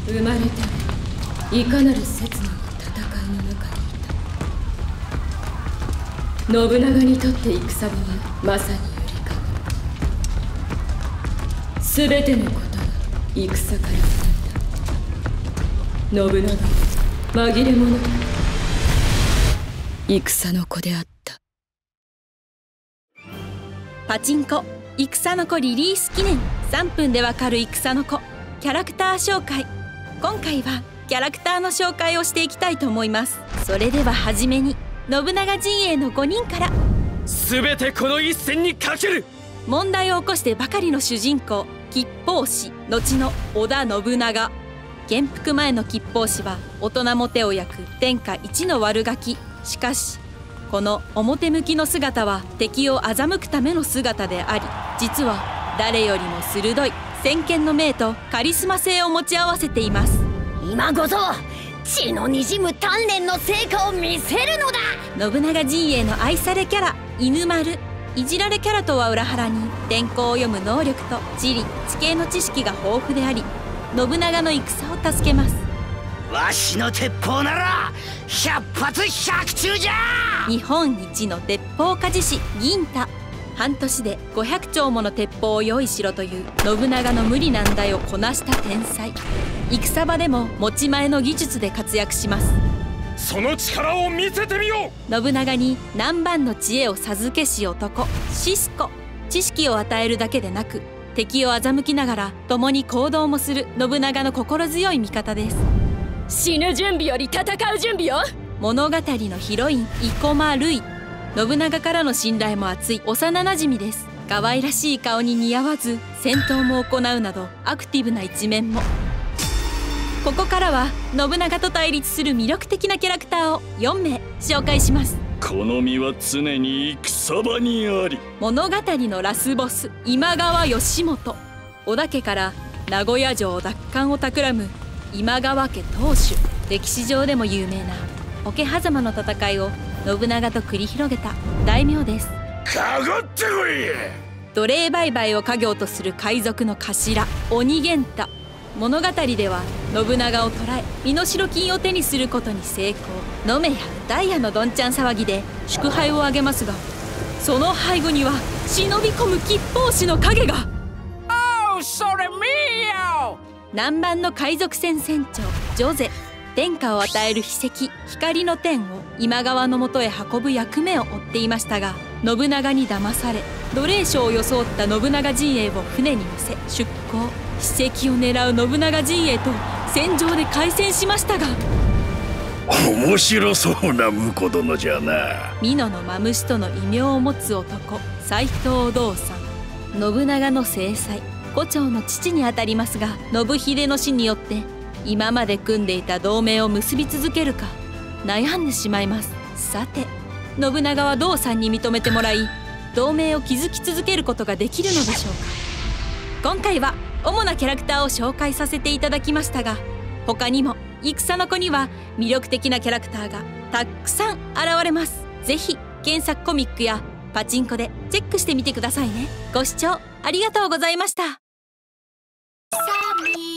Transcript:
生まれていかなる刹那の戦いの中にいた。信長にとって戦場はまさにゆりかご。すべてのことは戦から生んだ。信長は紛れ者だ。戦の子であった。 パチンコ戦の子リリース記念、3分でわかる戦の子キャラクター紹介。今回はキャラクターの紹介をしていきたいと思います。それでははじめに信長陣営の5人から。 全てこの一戦にかける。 問題を起こしてばかりの主人公吉報氏、後の織田信長。元服前の吉報氏は大人も手を焼く天下一の悪ガキ。しかしこの表向きの姿は敵を欺くための姿であり、実は誰よりも鋭い先見の明とカリスマ性を持ち合わせています。 今こそ血のにじむ鍛錬の成果を見せるのだ。 信長陣営の愛されキャラ犬丸。いじられキャラとは裏腹に天候を読む能力と地理地形の知識が豊富であり、信長の戦を助けます。 わしの鉄砲なら100発100中じゃ。 日本一の鉄砲鍛冶師銀太。半年で500丁もの鉄砲を用意しろという信長の無理難題をこなした天才。戦場でも持ち前の技術で活躍します。 その力を見せてみよう。信長に何番の知恵を授けし男シスコ。知識を与えるだけでなく敵を欺きながら共に行動もする信長の心強い味方です。 死ぬ準備より戦う準備よ。 物語のヒロイン生駒類。信長からの信頼も厚い幼なじみです。可愛らしい顔に似合わず戦闘も行うなどアクティブな一面も。ここからは信長と対立する魅力的なキャラクターを4名紹介します。 この身は常に戦場にあり。 物語のラスボス今川義元。織田家から名古屋城奪還を企む今川家当主。歴史上でも有名な桶狭間の戦いを信長と繰り広げた大名です。 かかってこい。 奴隷売買を家業とする海賊の頭鬼源太。物語では信長を捕らえ身代金を手にすることに成功。飲めやダイヤのどんちゃん騒ぎで祝杯をあげますが、その背後には忍び込む吉報氏の影が。 おう、それ見よ。 南蛮の海賊船船長ジョゼ。天下を与える秘石光の天を今川のもとへ運ぶ役目を負っていましたが、信長に騙され奴隷商を装った信長陣営を船に乗せ出港。秘石を狙う信長陣営と戦場で開戦しましたが、 面白そうな婿殿じゃな。 美濃のマムシとの異名を持つ男斎藤道三。信長の正妻胡蝶の父にあたりますが、信秀の死によって今まで組んでいた同盟を結び続けるか悩んでしまいます。さて信長は道三に認めてもらい同盟を築き続けることができるのでしょうか。今回は主なキャラクターを紹介させていただきましたが、他にも戦の子には魅力的なキャラクターがたくさん現れます。ぜひ検索コミックやパチンコでチェックしてみてくださいね。ご視聴ありがとうございました。